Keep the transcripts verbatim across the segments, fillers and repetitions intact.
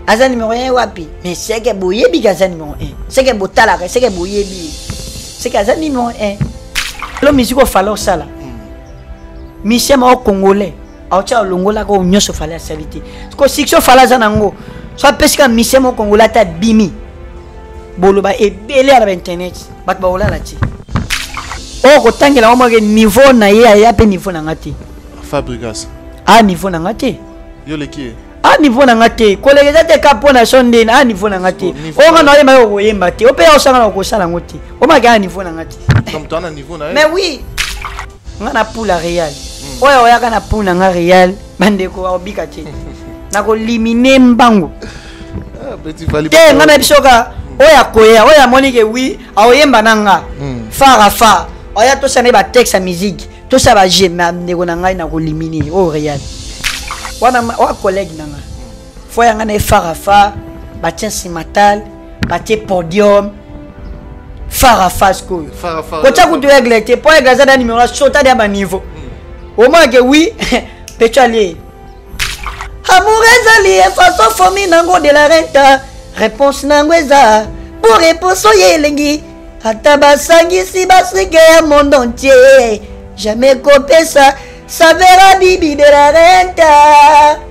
aza numéro un wapi mais c'est que boyebi aza numéro un c'est que botala c'est que boyebi c'est que aza numéro un lo musique fallait sala mission ma congolais acha longola ko nyoso fallait saliter ko section fallait za nango soit pesika mission ma congolais ta bimi boloba e belé à internet bat ba ola la ti o ko tangela o ma niveau na ye ya pe niveau na ngati Fabrigas ah niveau na ngati yo le qui ah niveau na ngati collègue za te kapona sonde ah niveau na ngati o nga na ye ma yo yemba te o pe o sanga ko sala ngoti o ma ga niveau na ngati comme toi na niveau na mais oui nga na pour la Real oya oya kana pour na nga Real bande ko obika te na ko liminer mbango ah petit fali te nga na bisoka oya koya oya monike oui aoyemba nanga fara fa oya to sana ba texte à musique to ça ba jema ndeko na ngai na ko liminer o Real wana wa collègue nanga fo ya nga na fara fa ba tien simatal ba tie podium fara fa sko fara fa ko tsa ku to egle te po egle za numéro sota de ba niveau au moins que oui peut aller amour ezali façon famille nango de la renta réponse nango eza pour réponse yelengi ata basangisi basike ya monde entier jamais copé ça ça verra bibi de la renta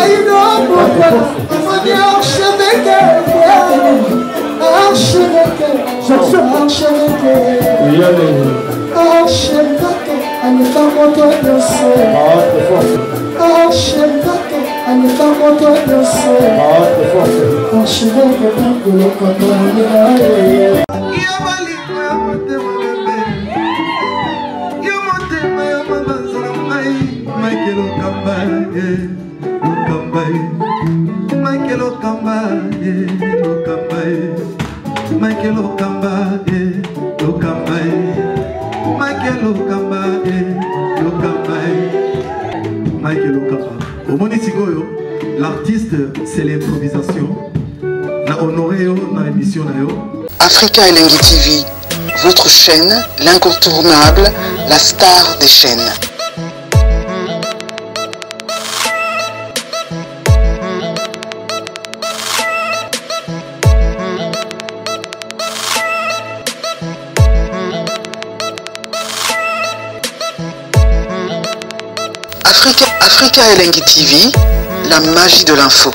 Michael Okamba, Okamba, Michael Okamba, Okamba, Michael Okamba, Okamba, Michael Okamba. Au Monitigoyo, l'artiste, c'est l'improvisation. La honoré dans l'émission. Africa Elengi T V, votre chaîne, l'incontournable, la star des chaînes. Africa, Africa Elengi T V, la magie de l'info.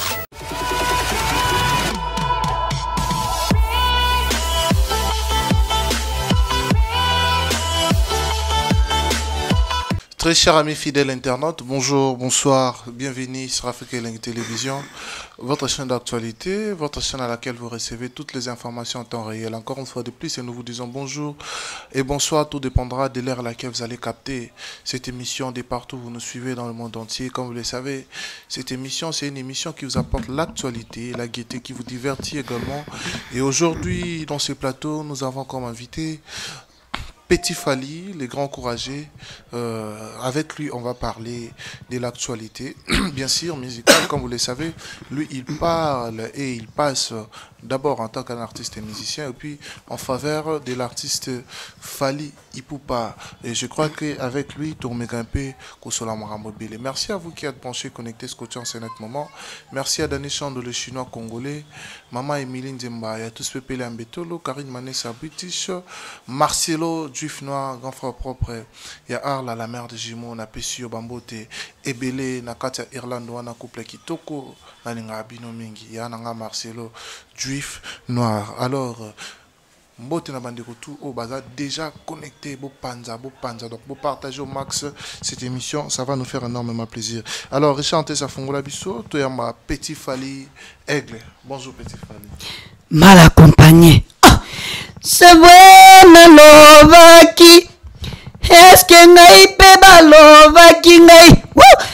Très chers amis fidèles internautes, bonjour, bonsoir, bienvenue sur Africa Elengi Télévision, votre chaîne d'actualité, votre chaîne à laquelle vous recevez toutes les informations en temps réel. Encore une fois de plus, et nous vous disons bonjour et bonsoir, tout dépendra de l'heure à laquelle vous allez capter cette émission de partout où vous nous suivez dans le monde entier. Comme vous le savez, cette émission, c'est une émission qui vous apporte l'actualité, la gaieté, qui vous divertit également. Et aujourd'hui, dans ce plateau, nous avons comme invité Petit Fally, les grands encouragés. Euh, avec lui, on va parler de l'actualité, bien sûr, musicale. Comme vous le savez, lui, il parle et il passe d'abord en tant qu'un artiste et musicien, et puis en faveur de l'artiste Fally Ipupa. Et je crois qu'avec lui, Tourmé Grimpé, Kosola Maramobile. Merci à vous qui êtes branchés, connectés, scotchés en ce net moment. Merci à Dani Chando, le chinois congolais, Maman Emiline Zemba, et à tous Pépélé Ambetolo, Karine Manessa British, Marcelo, Juif Noir, grand frère propre, il y a Arla, la mère de Jimo, na Pesio Bambote, Ebele, na Katia Irlando, na couple Kitoko, na Linga Abino Mingi, il y a Nanga Marcelo, Juif Noir. Alors, Mbote na bandeko tout au bazar déjà connecté, beau panza, beau panza. Donc, beau partager au max cette émission, ça va nous faire énormément plaisir. Alors, Richard Tessa Fongola Bisso, toi ma Petit Fally Aigle. Bonjour Petit Fally. Mal accompagné. Ah, c'est vrai, Malovaki. Est-ce que naïpe Balovaki naï?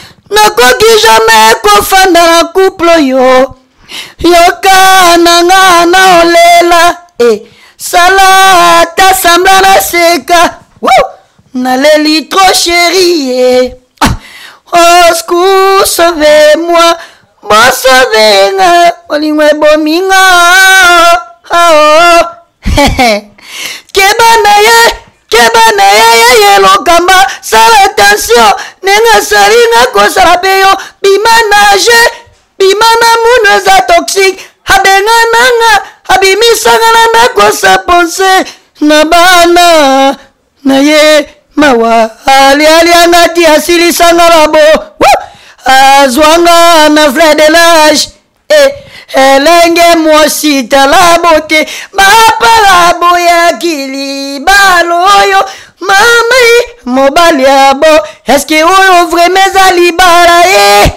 Nakoki jamais kofanda na couple yo. Yoka nanga na olela. Eh. Salata sembla na seka naleli trop chérie au secours sauvez-moi bon sauvenga olingwe bominga kebana ye kebana ye ye lokamba sala attention nenga salinga kosala peyo bima nage bimana muno eza toxique abengananga abimisanga na kosa pense na bana na ye mawa alialianga ti asilisanga babo azwanga na fleur de l'âge eh elenge mwasi tala beauté bapala boyakili baloyo mami mobali abo eske oyo vraiment ezali bala ye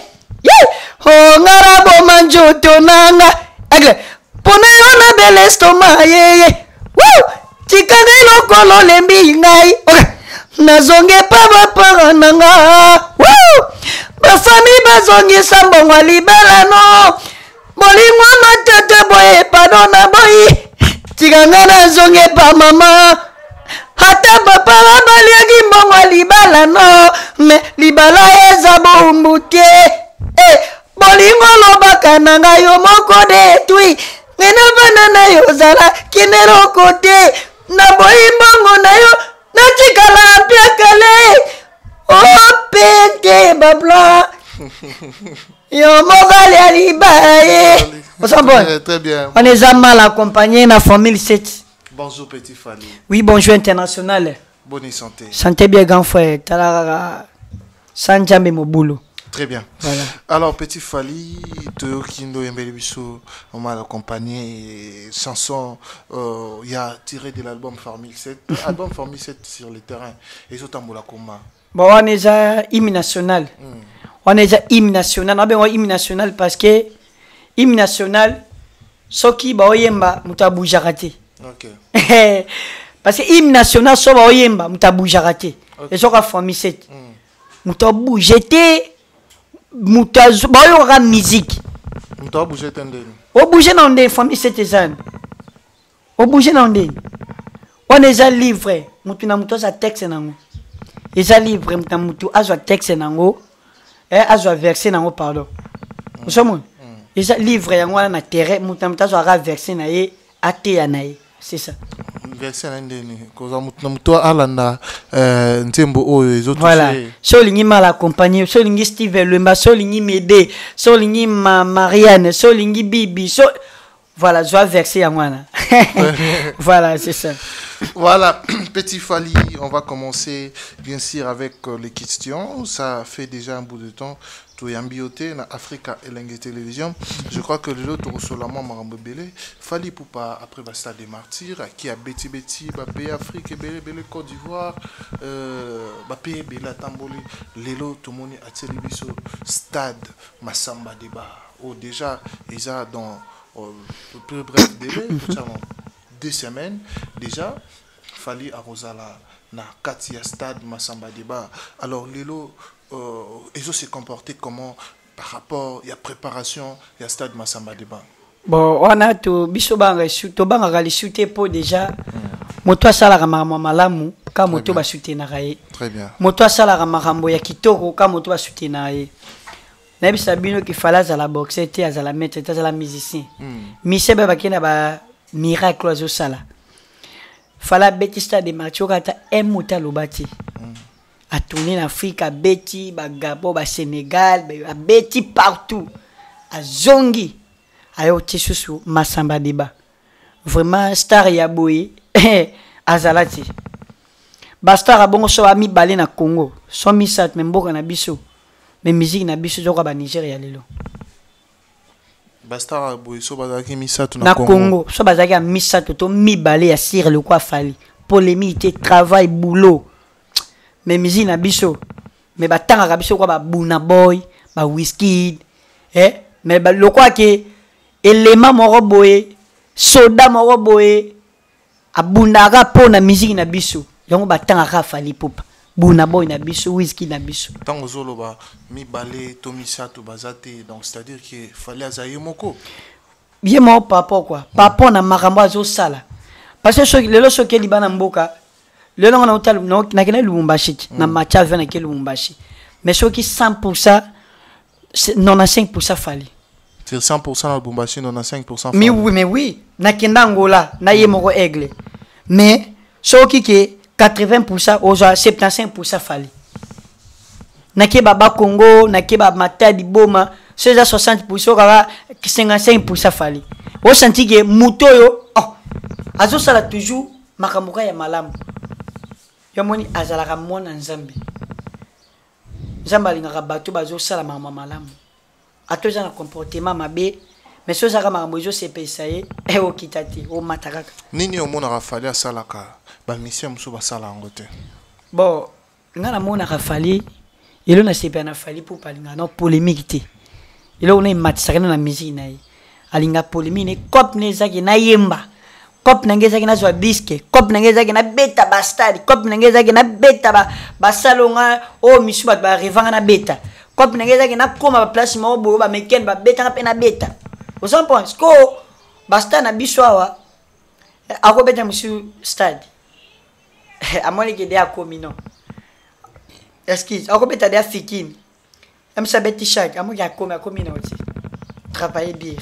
ongara boma njoto nanga agle pona yo na bele stoma yeye tikanga lokolo lembi ngai nazonge pa bapara nanga bafami bazongisa mbongo libala no bolingwa matete boye pardon na boyi tikanga nazonge pa mama ata papa baliaki mbongo libala no me libala eza bombu te eh bolingo lobaka na ngai yo moko detui ngena bana na yo zala kinero kote na boyi mbongo na yo natikala pia kale oh pente babla yo mogali alibaye Très, très bien. On est mal accompagné dans la famille sept. Bonjour petit Fally. Oui, bonjour international. Bonne santé. Santé bien grand frère. Talara sans jamais mon boulot. Très bien. Voilà. Alors petit Fally, de Kindo Yembelibiso, on m'a accompagné chanson euh, il y a tiré de l'album Formule sept, album Formule sept sur le terrain. Et ça tambola comment? Bon, on est à hymne national. Mm. On est à hymne national. On est à hymne national parce que hymne national, ce qui ba oyemba mutabu jarate. OK. Parce que hymne national so ba oyemba mutabu jarate. Et so ka Formule sept. Mutabu jeté mutazu ba yora musique. Mutabu jeté ndeni. O bouger na ndeni Formule sept ezan. O bouger na ndeni. On est à livre, mutu na mutu za texte nango. Eza livre mutu na mutu azwa texte nango. Eh azwa verset nango pardon. Vous savez eza livre yango na terrain mutu na mutu azwa verset na ye ate ya na ye. C'est ça. Verset na ndeni koza mutu na mutu alanda euh ntembo oyo ezo toucher. Voilà. So lingi mal accompagné, so lingi Steve Lemba, so lingi Médé, so lingi ma Marianne, so lingi Bibi, so voilà, je vois verser yango na. Voilà, c'est ça. Voilà, petit Fally, on va commencer bien sûr avec euh, les questions. Ça fait déjà un bout de temps. Tu es ambioté dans Africa et Lengue Télévision. Je crois que le lot sur la maman Belé. Fally Poupa après le stade des martyrs qui a Betty Betty, Bapé Afrique et Belé Belé Côte d'Ivoire, Bapé Bela Tamboli, Lelo Tomoni à Télévision, stade Massamba Débat. Oh déjà, ils ont dans le plus bref délai. Deux semaines déjà, Fally à Rosala na Katia Stade Massamba Débat. Alors Lelo, euh, ils ont se comporté comment par rapport à la préparation à Stade Massamba Débat? Bon, on a tout biso banga to banga gali shooter po déjà. Moto asala makambo malamu ka moto ba shooter na raye. Très bien. Moto asala makambo ya kitoko ka moto ba shooter na raye. Na bisa bino ki fala za la boxer te azala mettre te azala musicien. Mise ba bakina ba miracle oiseau sala. Fala Betista de Machokata un mota lobati. A tourner en Afrique, à Betty, à Gabon, à Sénégal, à Betty partout. À Zongi. À Yotesusu, Massamba Débat. Vraiment, star Yaboui. À Zalati. Bastar a bon so ami balé na Congo. So mi sat, même beaucoup na biso. Mais musique na biso, zoka ba Nigeria lelo. Bastara boiso bazaki misato na Congo. Congo so bazaki misato to mi balé ya sire le quoi Fally polémique travail boulot mais musique na biso mais batanga ka biso quoi ba Buna Boy ba Wizkid eh mais ba le quoi que élément moko boye soda moko boye abundaka po na musique na biso yango batanga ka Fally Poupa Buna Boy na biso Wizkid na biso tango zolo ba mi balé to misato bazate donc c'est à dire que Fally azaye moko bien mon papa quoi papa na makambo azo sala parce que le lo so ke libana mboka le lo na hotel no na kena Lubumbashi na matcha vena ke Lubumbashi mais so qui cent pour cent quatre-vingt-quinze pour cent Fally c'est cent pour cent na Lubumbashi quatre-vingt-quinze pour cent mais oui mais oui na kenda Angola na ye moko aigle mais so qui ke quatre-vingts pour cent aux soixante-quinze pour cent Fally na ke baba Congo na ke ba Matadi Boma c'est à soixante pour cent cinquante-cinq pour cent fali o senti que muto yo oh azo sala toujours makamuka ya malamu yo moni azala ka mona nzambe nzambe alingaka bato bazo sala mama malamu atoza na comportement mabe mais so zaka makambo ezo sepesa ye e okita te o matakaka nini omonaka fali asalaka bamisien mosusu basala yango te bon nga namonaka fali elo na sepela na fali mpo palinga na polémique te elo na ematisaka na musique na ye alinga polémique ne cop ne ezaki na yemba cop na nge ezaki nazwa disque cop na nge ezaki na beta bastadi cop na nge ezaki na beta basalonga oyo misu bato barevanga na beta cop na nge ezaki na koma baplace moko boyo bamekene babetanga mpe na beta osan pense ko bastadi na biso awa akobeta misu stade amoneke de akomi non excuse akobeta de afikini amisa beti chaque amoki akomi akomi na oti travailler bien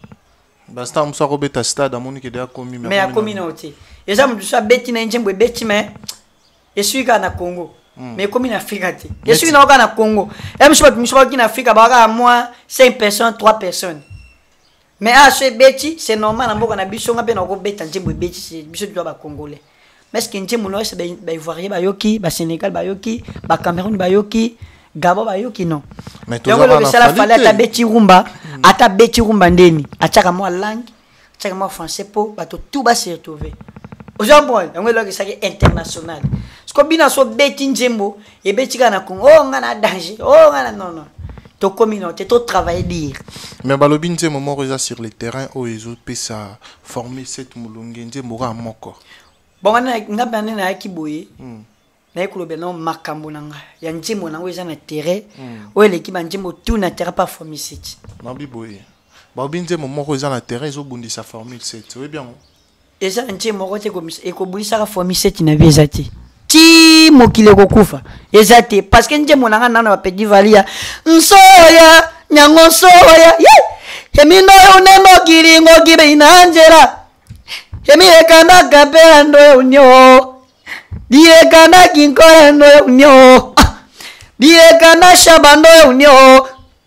basta musa akobeta stade amoneke de akomi mais akomi na oti eza mutu so abeti na njembo ebeti mais esuika na Congo mais akomi na Afrika te esuika na oka na Congo emiso bato miso bakoki na Afrika baka moins cinq personnes trois personnes mais ah so ebeti c'est normal na mboka na biso nga mpe na okobeta njembo ebeti biso tu ba congolais mais que njembo no se ba ivoirien ba yoki ba Sénégal ba yoki ba Cameroun ba yoki Gabo ba yoki non mais to za na sala fala ta beti rumba ata beti rumba ndeni ataka mo langue ataka mo français po bato tout ba se retrouver aujourd'hui yango lo ke saki international sko bina so beti njembo e beti kana Congo oh ngana danger oh ngana non non to communauté to travailler dire mais balobi njembo moko eza sur le terrain o ezo pesa former cette mulungi njembo ka moko bon ngana ngaba nena akiboye na ekolobe no makambo nanga ya njembo nango eza na terrain o eleki ba njembo tout na terrain pas formule sept na biboye ba njembo moko eza na terrain ezo bundisa formule sept oui bien eza njembo moko te ko ekobulisa ka formule sept na bieza te ti mokile kokufa eza te parce que njembo nanga nana ba petit valia nsoya nyango nsoya ye yemino uneno kiringo kibe inanjera yemi kana kapela ndo unyo die kana kinkora ndo unyo die kana shabando unyo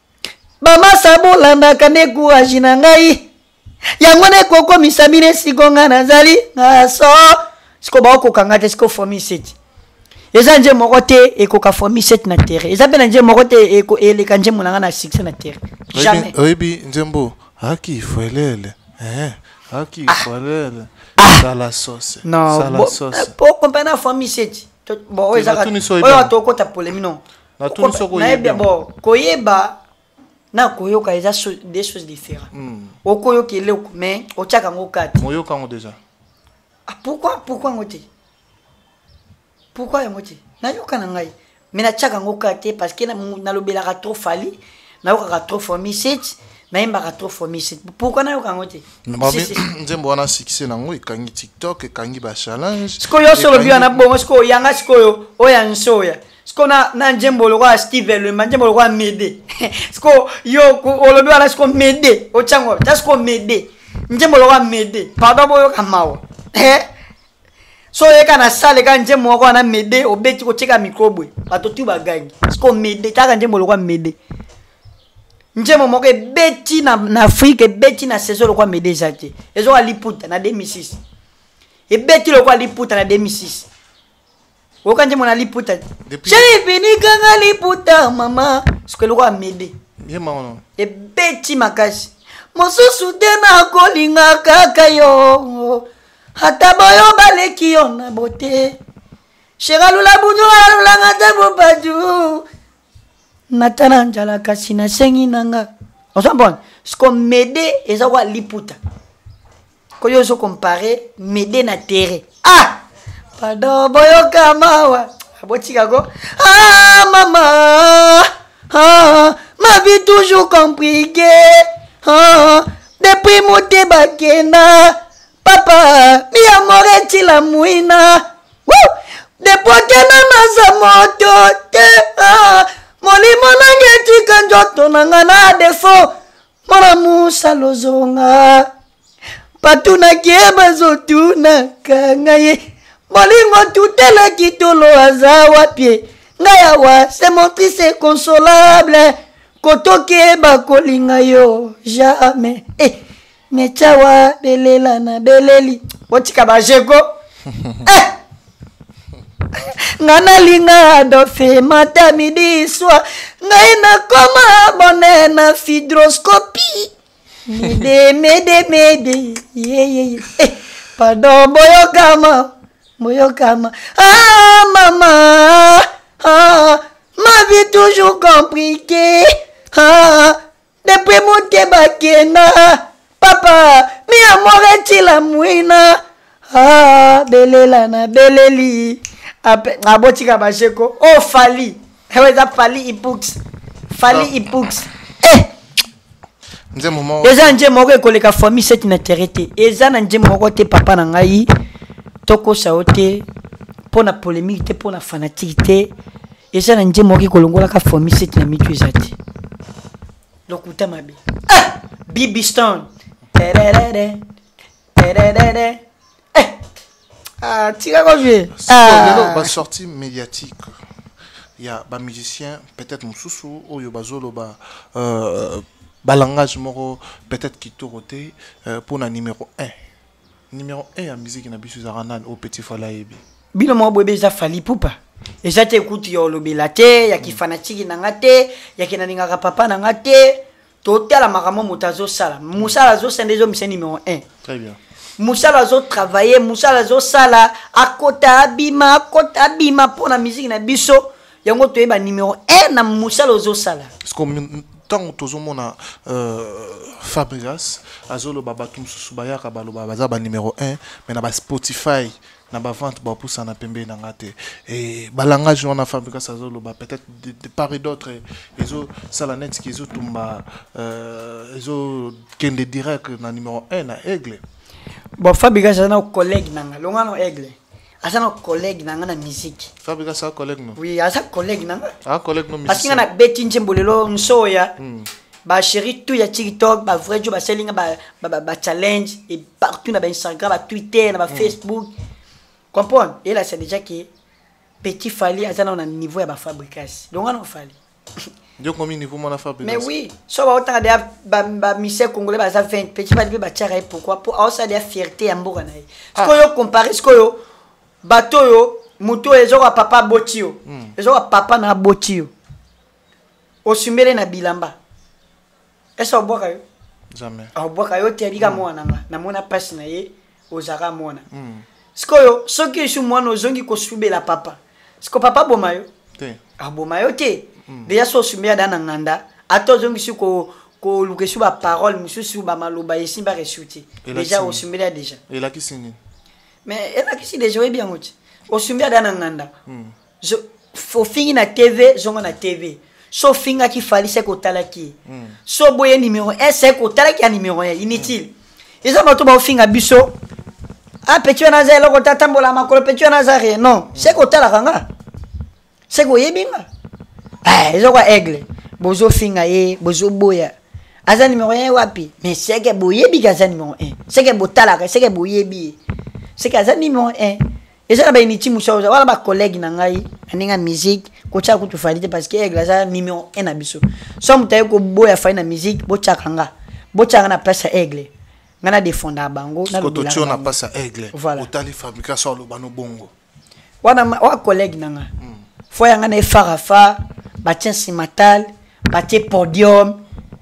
bama sabulanda kane kuashina ngai yango ne koko misamire sikonga nazali ngaso siko ba ko kangate siko fomi set eza nje moko te ekoka fomi set na terre eza pe nje moko te eko eleka nje munanga na six na terre jamais oyebi njembo haki ifolele eh haki ifolele sala sauce sala sauce po compana fomi set bo eza ka oyo to ko ta polémique non na tout so ko yeba bo koyeba na koyoka eza des choses différentes okoyoka ele mais ochaka ngokati moyoka ngo déjà ah pourquoi pourquoi ngote pourquoi ngote na yoka na ngai mais na chaka ngokati parce que na lobelaka trop fali na yoka trop fomi set na imba trop fomi set pourquoi na yoka ngote njembo wana succès nango ekangi TikTok ekangi ba challenge sko yo solo bio na bongo sko yanga sko yo oya nsoya sko na na njembo lo kwa Steve le njembo lo kwa Mede sko yo olobi wana sko Mede ochango ta sko Mede njembo lo kwa Mede pardon boyo kamawa eh so yeka na sale ka njembo kwa na Mede obeti ko cheka microbe bato tu bagangi sko Mede ta njembo lo kwa Mede njembo moko beti na na Afrique beti na saison lo kwa Mede zate ezo aliputa na deux mille six e beti lo kwa liputa na deux mille six okanje mona liputa cheri binika ngaliputa mama sikelo kwa Mede bien maman e beti makasi mosusu tena kolinga kaka yo hata boyo baleki yo na bote shegalula bujula langa tabu baju natana njala kasi na sengi nanga osambon sko Mede eza kwa liputa ko yo so comparer Mede na terre ah pardon boyo kamawa abotika go ah maman ah ma vie toujours compliquée ah depuis moté bakena papa mi amore tila muina woo depuis kena na za moto te ah molimo nange tika njoto nanga na defo mara musa lozonga patuna kieba zotuna kangaye molingo tutela kitolo aza wapi ngaya wa c'est mon triste consolable kotoke bakolinga yo jamais eh mechawa belela na beleli otika bajeko eh ngana linga do fe mata midi swa ngaina koma bonne na hydroscopie mede mede mede ye ye eh pardon boyo kama boyo kama ah maman ah ma vie toujours compliquée ah depuis mon tebakena papa mi amore tila muina ah belela na beleli ape ngabotika basheko oh fali heweza fali ipux fali ipux eh nze moment eza nje moko ekoleka famille cette n'intérêté eza na nje moko te papa na ngai toko saote pona polémique te pona fanatique te eza na nje moko ekolongola ka famille cette na mitu ezate lokuta mabe ah Bibi Stone tererere tererere eh ah tira ko jouer ah ba sortie médiatique. Il y a des musiciens, peut-être Moussoussou, ou Yobazolo, euh, balangage moro, peut-être qui tournote pour la numéro un. Numéro un en musique, na bisu zaranan au petit falaïbi. Bino mo bébé za fali poupa. Et ça t'écoute yo lobelate, ya ki fanatique na ngate, ya ki naninga papa na ngate, total la maramo mutazo sala. Moussa lazo c'est déjà mission numéro un. Très bien. Moussa lazo travailler, Moussa lazo sala, akota abima, akota abima pour la musique na biso. Yango to eba numéro un na Moussa lazo sala. Parce que tant que tout le monde a Fabregas, azolo baba tum susubaya kabalo baba za ba numéro un, mais na ba Spotify na ba vente ba poussa na pembe na ngate et balangage on a Fabregas azolo ba peut-être de part et d'autre ezo sala net qui ezo tumba euh ezo kende direct na numéro un na Aigle. Bon Fabregas ana collègue nanga longa no Aigle. Asa no collègue nanga na musique. Fabregas sa collègue no. Oui, asa collègue nanga. Ah collègue no musique. Parce que na beti njembolelo nsoya. Ba chéri tout ya TikTok, ba vrai jo ba selinga ba ba ba challenge et partout na ba Instagram, ba Twitter, na ba Facebook. Comprends? Et là c'est déjà que petit Fali asa na niveau ya ba Fabregas. Donc on Fali. Dio combien niveau mon Fabregas. Mais oui, so ba autant de ba ba misé congolais ba za vingt petit Fali ba tchara pourquoi pour ça de fierté ya mboka na ye. Ce que yo comparer ce que yo bato yo muto ezoko papa botio ezoko papa na botio osumele na bilamba esa oboka yo jamais oboka yo te bika mwana nga na mona passe na ye ozaka mona sikoyo soki su mwana ozongi ko subela papa siko papa boma yo te aboma yo te déjà so sumela dana nganda ato zongi su ko ko lukesu ba parole mususu ba maloba yesimba resuti déjà osumela déjà et là qui signe. Mais elle a qui déjà bien aussi. Au sumbia dans nganda. Je faut finir na T V, zonga na T V. So finga qui fali c'est ko talaki. So boye numéro un c'est ko talaki numéro un inutile. Ils ont tout ba finga biso. Ah petit na za loko tatambola makolo petit na za rien. Non, c'est ko talaka nga. C'est ko yebinga. Eh, ils ont quoi aigle. Bozo finga ye, bozo boya. Aza numéro un wapi? Mais c'est que boye bi gaza numéro un. C'est que botalaka, c'est que boye bi. C'est que ça numéro un et ça ba initi musa wala ba collègue na ngai aninga musique ko cha ku tufalite parce que egla ça numéro un na biso so mutaye ko boya fa na musique bo cha kanga bo cha na place aigle ngana défendre bango na ko to na place aigle otali fabrication sur le bano bongo wana wa collègue na nga fo ya ngana farafa ba tien simatal ba tie podium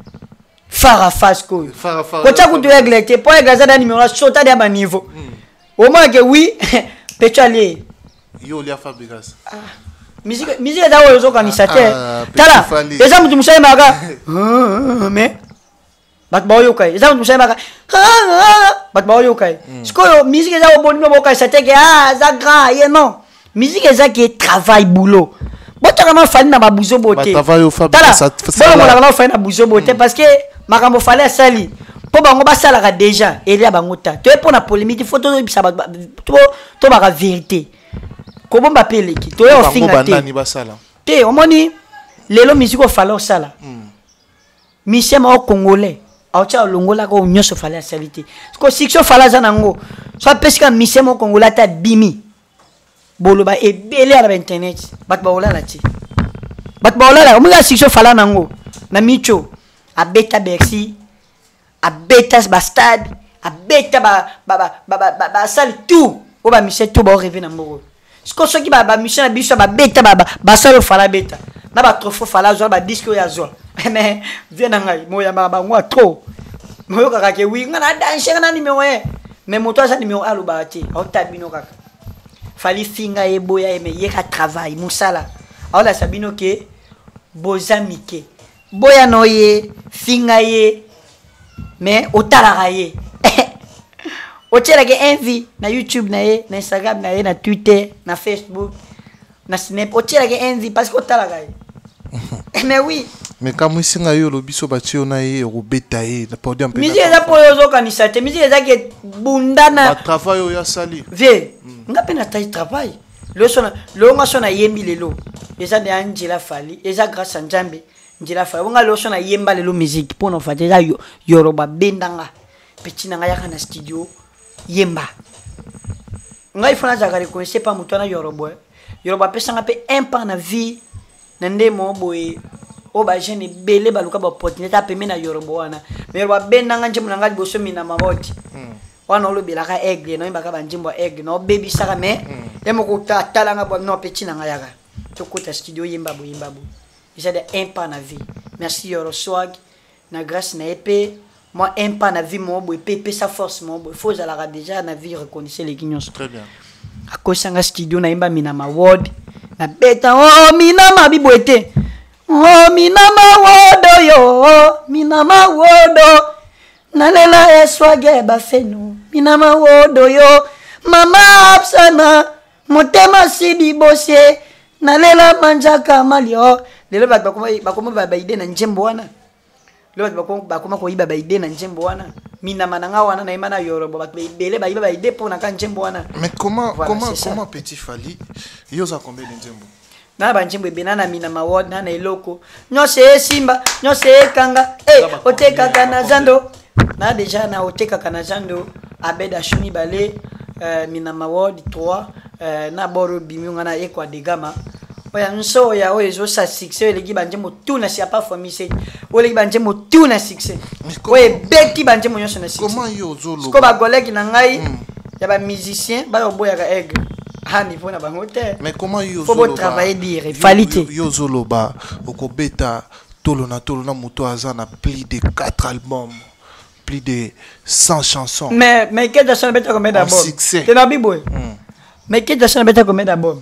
farafa sko ko cha ku to aigle te po aigle ça numéro sota de ba niveau. Au moins que oui, peux-tu aller? Yo, il y a Fabregas. Ah, musique, musique est à organisateur. Tala, les gens du Moussa Maga. Mais, bat boyokai. Les gens du Moussa Maga. Bat boyokai. Ce que musique est à au bon niveau, c'est que ah, ça grand, et non. Musique est à qui travail boulot. Bon, tu as vraiment fait na babuzo beauté. Travail au Fabregas. Bon, on a vraiment fait na babuzo beauté parce que makambo fallait sali. Po bango basala déjà et là bango ta to pour la polémique photo bisa to to ba vérité ko bomba pele ki to yo finga te te omoni lelo musique fallait sala misema au congolais au cha longola ko nyoso fallait salite ko sikso fallait zanango so pesika misema au congolais ta bimi boloba e belé à internet bat ba olala ti bat ba olala omuga sikso fallait nango na micho abeta Bercy abeta bastade abeta ba ba ba ba ba sali tout o ba Michel tout ba rêver na mboko siko soki ba ba Michel na biso ba beta ba ba sali fala beta na ba trop fala zo ba disque ya zo mais viens ngai moya ba ba ngwa trop moyo kaka ke wi ngana danser na numéro un mais moto sa numéro un lo ba ti o tabino kaka fali finga e boya e me yeka travail musala ala sabino ke bozamike boya no ye finga ye mais otala ye o tira ke envie na YouTube na ye na Instagram na ye na Twitter na Facebook na Snap o tira ke envie parce que otala ye mais oui mais quand moi singa yo lo biso batio na ye o beta ye na podium pe musique za po yo zo kanisa te musique za ke bundana ba travail ya sali vie nga pe na taille travail le sona le nga sona yembi lelo eza de Angela Fali eza grâce à Nzambe Angela Fali nga le sona yemba lelo musique pour no fa déjà yo yoroba bendanga petit na nga ya kana studio yemba nga ifona za kare connaître pas mutona yorobo yoroba pesa nga pe un pas na vie na ndemo boy o ba jeune belé ba luka ba opportunité a pemena yorobo wana mais yoroba bendanga nje munanga liboso mina maboti wana olobela ka aigle no imbaka banjimbo aigle no baby saka me emo ko tala nga bo no petit na nga yaka to kota studio yemba bo yemba bo déjà de un pas na vie merci Yoro Swag na grâce na épée moi un pas na vie mo bo épée sa force mo bo faut ala déjà na vie reconnaître les guignos très bien a kosanga studio na imba mina ma word na beta oh mina ma biboete oh mina ma wodo yo mina ma wodo nalela eswage bafenu minama wodo yo mama absana motema sidi bose nalela manjaka malio lelo bat bakoma bakoma babaide na njembo wana lelo bat bakoma bakoma ko iba baide na njembo wana minama nanga wana na imana yorobo bat bele ba iba baide po na kan njembo wana mais comment voilà, comment comment petit Fali yo za combien de njembo na ba njembo benana minama wod na na eloko nyose simba nyose kanga eh oteka kana zando na déjà na oteka kana zando abeda shumi balé euh, minama ward trois euh, na boro bimunga na ekwa de gama oya nso ya oyezo sa succès legi banje mo tout na sia pas fomisé o legi banje mo tout na succès oye beki banje mo nyoso na succès comment yo zolo ko ba collègue na ngai mm. ya ba musicien ba boya ka aigle ha niveau na bango te mais comment yo zolo faut travailler dire qualité yo zolo ba okobeta tolo na tolo na moto azana plus de quatre albums plus de cent chansons. Mais mais qu'est-ce que ça veut dire combien d'albums? Succès. C'est la Bible. Mais qu'est-ce que ça veut dire combien d'albums?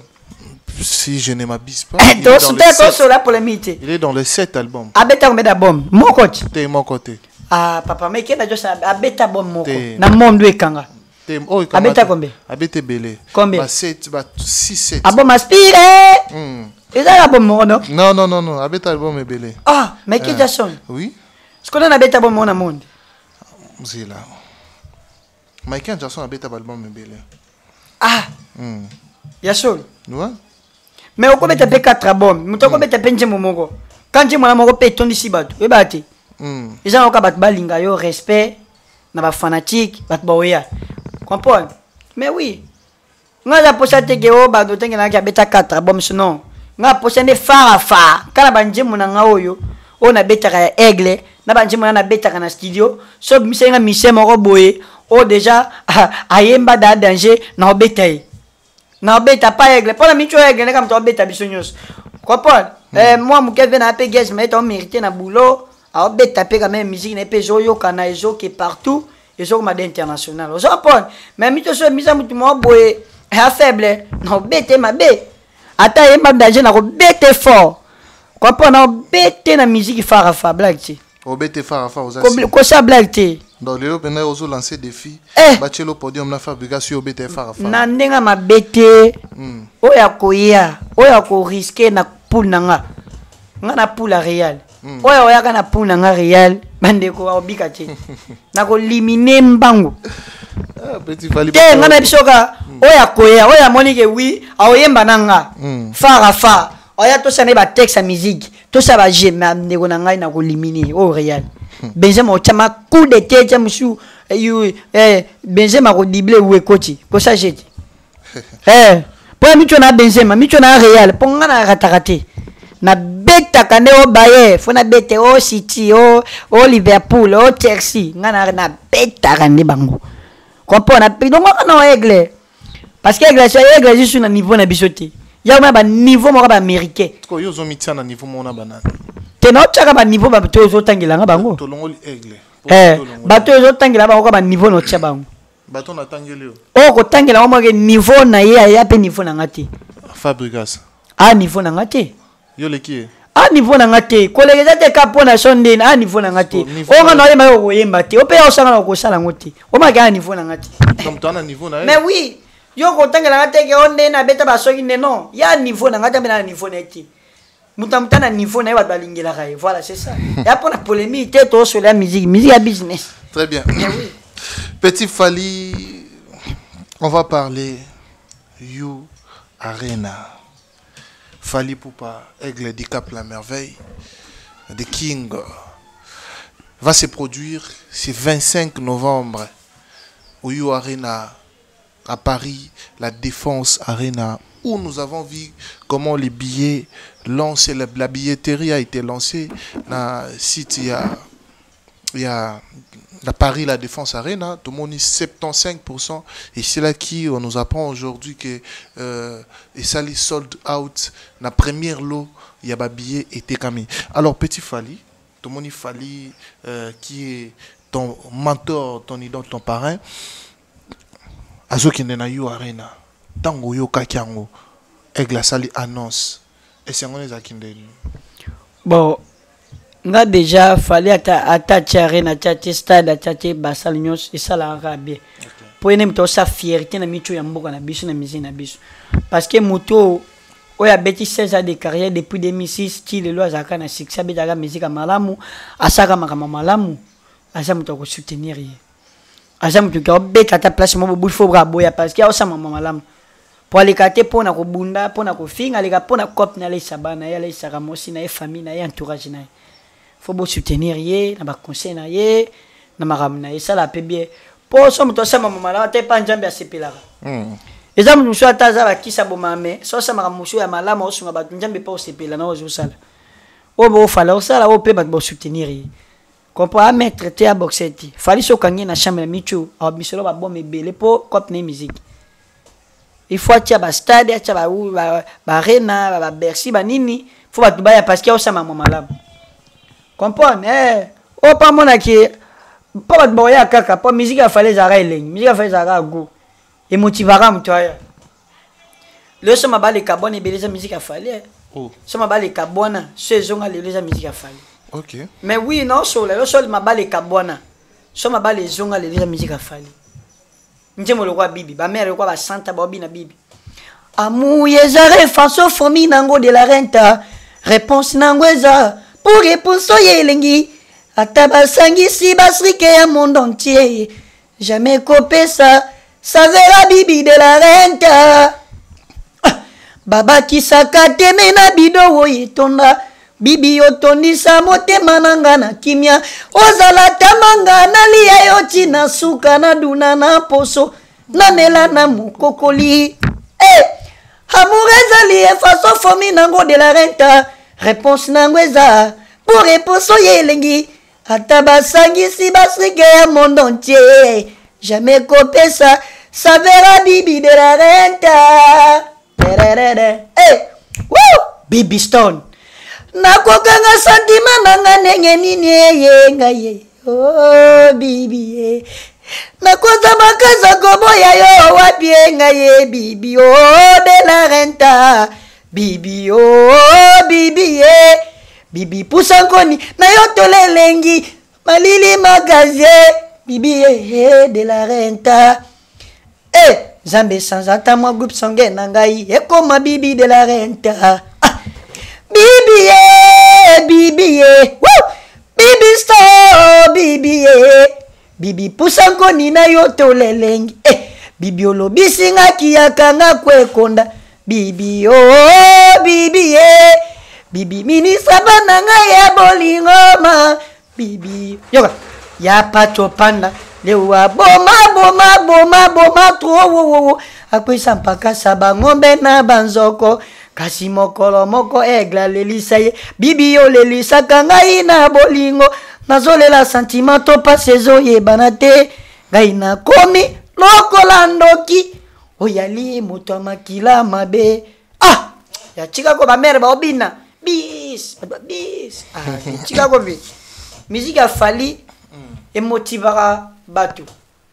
Si je ne m'abuse pas. Il est, là pour il est dans les sept albums. Abeta combien d'albums? Mon côté. T'es mon côté. Ah papa, mais qu'est-ce que ça abeta bon mon côté? Na monde de kanga. T'es oh abeta combien? Abeta belé. Combien? Bah sept, bah six sept. Album aspiré. Et ça l'album mon non? Non non non non, abeta album est belé. Ah, mais qu'est-ce que ça? Oui. Ce qu'on a abeta bon mon monde. C'est là. Michael Jackson a bêta album belé. Ah. Hmm. Yasol. Ouais. Mais on peut taper quatre albums. Muto ko beta penje momongo. Quand je mona moko pe tondi sibatu. E bati. Hmm. Les gens ka bat balinga yo respect na ba fanatique, bat boya. Comprends? Mais oui. Nga la posate ke o ba do tenga na ka beta quatre albums sinon. Nga posane fara fa. Kala banje mona nga oyo. On a beta ka aigle. Na banje mona na beta kana studio. So misenga mise moko boye. O déjà ayemba da danger na beta yi. Na beta pas aigle. Pour la micho aigle na kam to beta bisonyos. Comprends? Eh moi mo keve na pe guest mais to mérité na boulot. A beta pe quand même musique na pe zo yo kana ezo ke partout. Ezo ma international. Ozo pon. Mais mito so misa mutu mo boye. Ha faible. Na beta ma be. Ata ayemba danger na ko beta fort. Comprends? Na beta na musique fara fa blague ti. O beta fara fa oza. Ko sa blague ti. Donc les autres ont aussi lancé des défis. Bâtir le podium na fabrication au B T F. Na ndenga ma bete. Oya koya, oya ko risquer na poule nanga. Nga na poule réel. Oya oya kana poule nanga réel. Bande ko obikati. Na ko liminer mbangu. Ah petit Fali. Te nga na bisoka. Oya koya, oya monike oui, aoyemba nanga. Fara fa. Oya to sane ba texte à musique. To ça va j'aime ndeko nanga na ko liminer au réel. Benzema ochama coup de tête monsieur eh Benzema ko dible ou coach ko ça jeti eh pour micho na Benzema micho na Real pour nga na ratarate na beta kande o Bayer fo na bete o City o o Liverpool o Chelsea ngana na beta kande bango comprendre donc on aigle parce que aigle c'est aigle juste na niveau na bisoté ya ma ba niveau mo ba américain ko yo zo mitia na niveau mo na banana te no tshaka ba niveau ba to zo tangela nga bango to longoli aigle eh ba to zo tangela bango ka ba niveau no tshaka bango ba to na tangeli yo o ko tangela mo ke niveau na ye ya pe niveau na ngati Fabregas a niveau na ngati yo leki a niveau na ngati kolekeza te kapona sonde a niveau na ngati o nga no le ma ko yemba te o pe o sanga ko sala ngoti o ma ga niveau na ngati comme toi na niveau na mais oui yo ko tangela ngati ke onde na beta ba soki ne non ya niveau na ngati na niveau na ti mutamta na niveau na ba balingela kai voilà c'est ça ya pour la polémique te to sur la musique musique à business très bien mais oui Petit Fally, on va parler You Arena. Fally Ipupa, Aigle du Cap la Merveille, The King, va se produire ce vingt-cinq novembre au You Arena à Paris, la Défense Arena, où nous avons vu comment les billets lancés, la, la billetterie a été lancée dans le site, il y a, il y a la Paris, la Défense Arena, tout le monde est soixante-quinze pour cent. Et c'est là qui on nous apprend aujourd'hui que euh, et ça les sold out. La première lot, il y a des billets été commis. Alors, Petit Fally, tout le monde est Fally, euh, qui est ton mentor, ton idole, ton parrain. Azo qui n'est na You Arena. Tango yo kakiango. Aigle sali annonce. Et c'est un qui bon. Nga déjà fallait ata ata arena tchate stade tchate basal nyos et ça la rabie pour ene mto sa fierté na micho ya mboka na biso na mizi na biso parce que moto oya beti seize ans de carrière depuis deux mille six style lo azaka na succès betaka musique malamu asaka makama malamu asa mto ko soutenir ye asa mto ka beta ta place mo bu faut bra boya parce que asa mama malamu pour aller kate pona ko bunda pona ko finga les pona cop na les sabana ya les saka mosi na famille na entourage na faut beau soutenir yé na ba conseil na yé na maram na ça la peut bien pour ça moto ça maman là t'es pas njambe à sepela mm et ça nous soit taza ba kisa bo mame so ça maram musu ya malama o sunga ba njambe pas au sepela na o sala o bo fala o sala o pe ba bo soutenir yé comprend mettre te à boxer ti fali so kangi na chambre michu a bisolo ba bon me belé pour cop na musique il faut tia ba stade tia ba ba arena ba Bercy ba nini faut ba tubaya parce que o ça maman malama comprendre eh o pas mona ki pas de boya kaka pas musique a fallait zara eleng musique a fallait zara go et motivera mtoya le so mabale carbone et beleza musique a fallait oh so mabale carbone ce zonga beleza musique a fallait OK mais oui non so le so mabale carbone so mabale zonga beleza musique a fallait njemo le kwa bibi ba mère kwa ba santa ba bina bibi amu yezare faso fomi nango de la renta réponse nango eza pour réponse yelengi atabasangi si basrike ya monde entier jamais copé ça ça verra bibi de la renta baba kisaka teme na bido oyetonda bibi otondisa motema nanga na kimia ozala tamanga na lia yo tina suka na duna na poso na mela na mukokoli eh amour ezali faso fomi nango de la renta réponse nangweza pour réponse yelengi atabasangi si basrike ya monde entier jamais copé ça ça verra bibi de la renta eh woo Bibi Stone nakokanga santima nanga nenge nini ye ngaye oh bibi ye nakoza makaza koboya yo wapi ngaye bibi oh de la renta bibi oh bibi ye bibi pusankoni na yo tolelengi malili magazie bibi ye de la renta eh zambe sans atama groupe sangue nangai ekoma bibi de la renta ah. Bibi ye bibi ye woo Bibi Stone bibi ye bibi pusankoni na yo tolelengi eh bibi olobi singa kiyakanga kwekonda bibi oh bibi ye bibi ministre bananga ya bolingoma bibi yoka ya pato panda lewa boma boma boma boma tro wo wo akwisa mpaka saba ngombe na banzoko kasi mokolo moko egla lelisa ye bibi yo lelisaka ngai na bolingo nazolela sentiment to pas ezoyebana te ngai nakomi lokola ndoki oyali moto ya makila mabe ah ya chikako bamere baobina bis bis ah chikako bi musique ya Fally emotivaka bato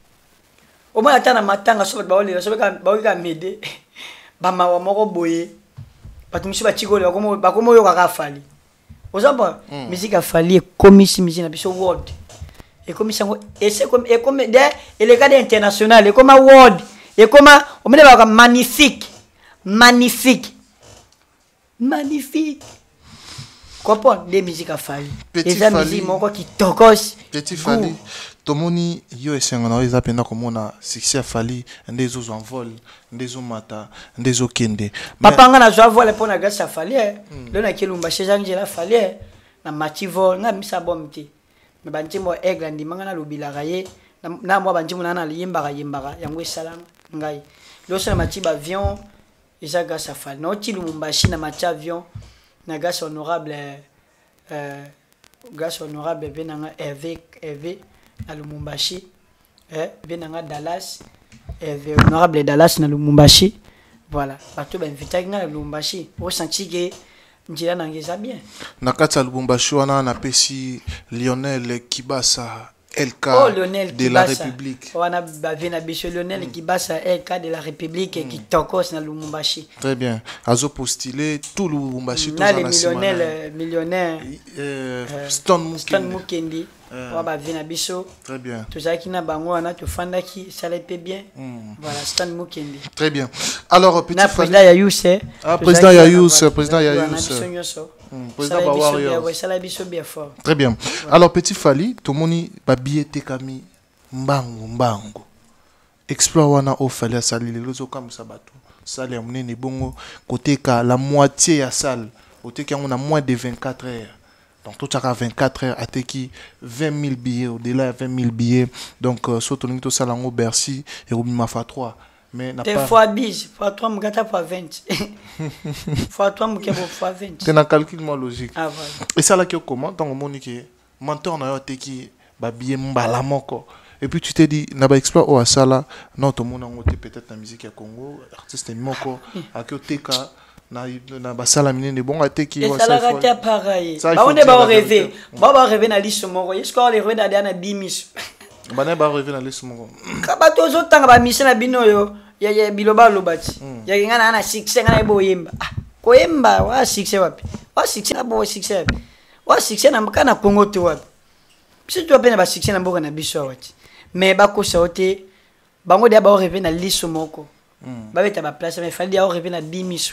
au moins ata na matanga so baolela so baoka mede bamawa moko boye bato miso bachikole bakomo bakomo yoka ka Fally ozamba musique ya Fally ekomisi musique na biso world ekomisi ngo ese comme et comme de ele cadre international et comme world et comme on me baka magnifique magnifique magnifique comprends des musiques à Fally les musiques moko qui tokos Petit Fally tomoni yo esenga na eza pena komona succès Fally ndezo zo envol ndezo mata ndezo kende papa nga na zo vol pona grâce à Fally le na kilumba chez Angela Fally na mativo nga misa bomti me banjimo egla ndimanga na lubila kaye na mwa banjimo na na yimba yimba yango esalama ngai lo so na matiba avion eza grâce à Fally no kilumba china mati avion na grâce honorable euh grâce honorable benanga Hervé Hervé na Lumumbashi eh benanga Dallas Hervé honorable Dallas na Lumumbashi voilà bato ba invité nga na Lumumbashi au senti que njila nangeza bien na kati ya Lumumbashi wana na pesi Lionel Kibasa L K oh, Lionel de Kibasa. La République wana bavé na biso Lionel mm. Kibasa L K de la République mm. qui tokos na Lumumbashi très bien azo postulé tout Lumumbashi tout na les millionnaires millionnaires euh, euh, Stan Mukendi Stan Mukendi wa bavé na biso très bien tout ça qui na bango wana to fandaki ça les paie bien mm. voilà Stan Mukendi très bien alors petit na président ya Yousse ah président ya Yousse président ya Yousse président ba Warriors ça la biso bien fort très bien alors petit Fally tout moni ba biete kami mbangu mbangu exploit wana o Fally asali lelo zo comme ça bato salle ya munene bongo côté ka la moitié ya salle côté ki on a moins de vingt-quatre heures donc tout ça vingt-quatre heures ateki vingt mille billets au-delà de vingt mille billets donc surtout nous tout ça lango Bercy et Robima fa trois mais n'a pas fois dix fois trois mugata fois vingt fois trois mugata fois vingt c'est un calcul moins logique ah voilà et ça là qui comment tant monique mentor na yo ateki ba billet mbala moko et puis tu te dis na ba exploit au asala non tout monde en peut-être la musique ya Congo artiste moko akoteka na na basala minene bon ateki wa ça la rate pareil ba on est ba rêver ba ba rêver na liste moko est-ce qu'on les rêver na na bimis ba na ba rêver na liste moko ka ba to zo tanga ba mission na bino yo ya ya biloba lobati ya ngana na succès ngana bo yemba ah ko yemba wa succès wapi wa succès na bo succès wa succès na makana Congo to wapi si tu appelles ba succès na mboka na biso wati mais ba ko sauter bango dia ba rêver na liste moko ba beta ba place mais Fally dia rêver na bimis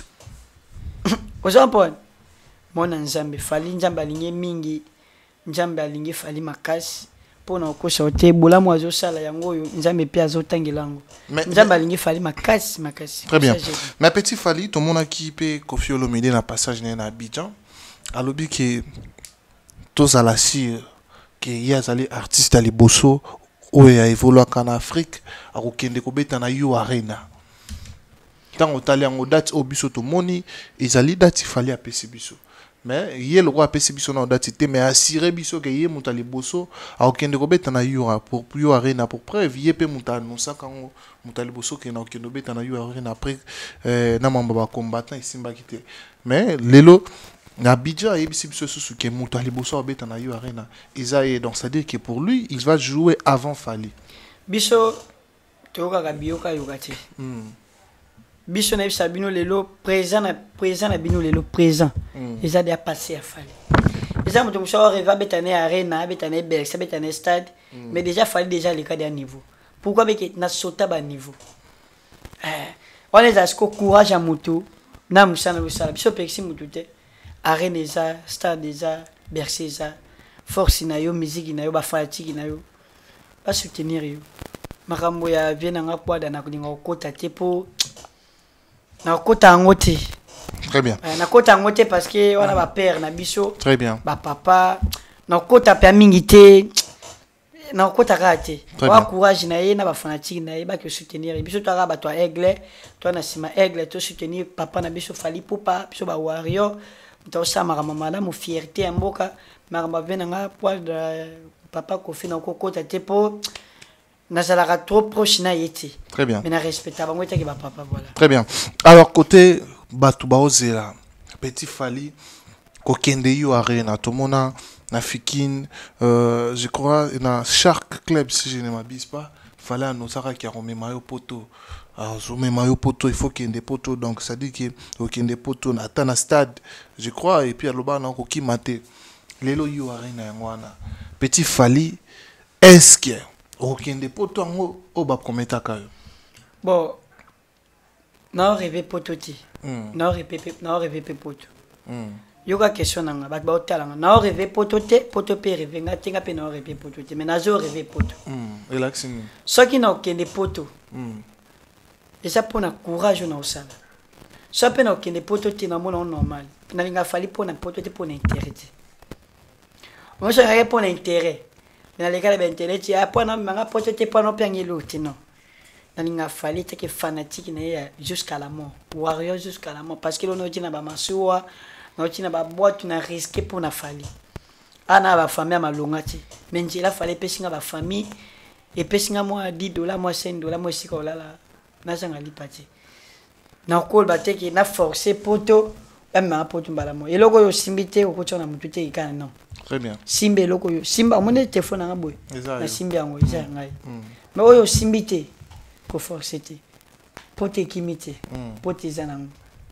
Ozampon mona nzambe Fally nzambe alingi mingi nzambe alingi Fally makasi pona okosha ote bolamu azosala yango oyo nzambe pe azotangelango nzambe alingi Fally makasi makasi très bien mais petit Fally tout monde qui pe Koffi Olomide na passage na Abidjan alobi que tous à la sire que yazali artiste ali bosso oyo ya évoluer en Afrique akokende kobeta na yo arena tant otali en date au biso to moni ezali date Fally a pesi biso mais yé le roi pesi biso na date te mais assurer biso que yé mutali bosso a okende kobeta na yo pour yo arena pour preuve yé pe muta annonça kango mutali bosso que na okende kobeta na yo arena après euh, na mamba ba combattant isimba kité mais lelo na Bidja et biso biso sous que mutali bosso obeta na yo arena isaïe donc ça veut dire que pour lui il va jouer avant Fally biso toka ka bioka yokati mm. Biso na bino lelo présent na présent na bino lelo présent ils a déjà passé à Fally ils a moto muso rêve betane arena betane Bercy betane stade mais déjà Fally déjà le cas de niveau pourquoi que na sota ba niveau eh on les a ce courage à moto na musana musala biso pexi moto te arena déjà stade déjà Bercy déjà force na yo musique na yo ba fatigue na yo pas soutenir yo makambo ya viena ngakwada na kulinga okota te po na kota ngote très bien na kota ngote parce que on a ba père na biso très bien ba papa na kota pe mingi te na kota kate wa courage na ye na ba fanatique na ye ba que soutenir biso to ba to aigle to na sima aigle to soutenir papa na biso Fally Ipupa biso ba warrior to sa mara mama na mo fierté mboka mara ba venanga poil de papa Kofi na ko kota te po nazalaka trop proche na yeti. Très bien. Mais na respectable moi te ki ba papa voilà. Très bien. Alors côté batu ba ozela Petit Fally kokende yo arena tomona na Fikine, euh, je crois, dans Shark Club, si je ne m'abuse pas, il fallait annoncer qu'il y a un maillot poteau. Alors, un maillot poteau, il faut qu'il y ait des poteaux. Donc, ça dit qu'il y ait des poteaux. On attend un stade, je crois, et puis à l'autre, on a un qui maté. Lelo yo arena yangwana. Petit Fally, est-ce qu'il y a des poteaux au bas comme état? Bon, non, rêver poteau. Non, rêver poteau. Yoga question nanga bat ba otalanga na rêver poto te poto pe rêver nga tinga pe na rêver poto te mais na zo rêver poto mm relaxing so ki na okende poto mm et ça pour na courage na osala so pe na okende poto te na mona normal na linga Fally pour na poto te pour na intérêt moi je regarde pour na intérêt mais na les gars ben intérêt ya pour na manga poto te pour na piangi l'autre non na linga Fally te que fanatique na jusqu'à la mort warrior jusqu'à la mort parce que l'on dit na ba masuwa na tina ba boîte na risqué pour na Fally ana ba famille malonga ti mais njila Fally pesinga ba famille et pesinga moi dix dollars moi cinq dollars moi sika olala na zanga lipati na kol bateki na forcer poto ba poto mbala mo eloko yo simbite okocho na mutu te ikana non très bien simbe eloko yo simba mone téléphone nga boy na simbe yango isa ngai mais oyo simbite ko forcer te pote kimite pote zanango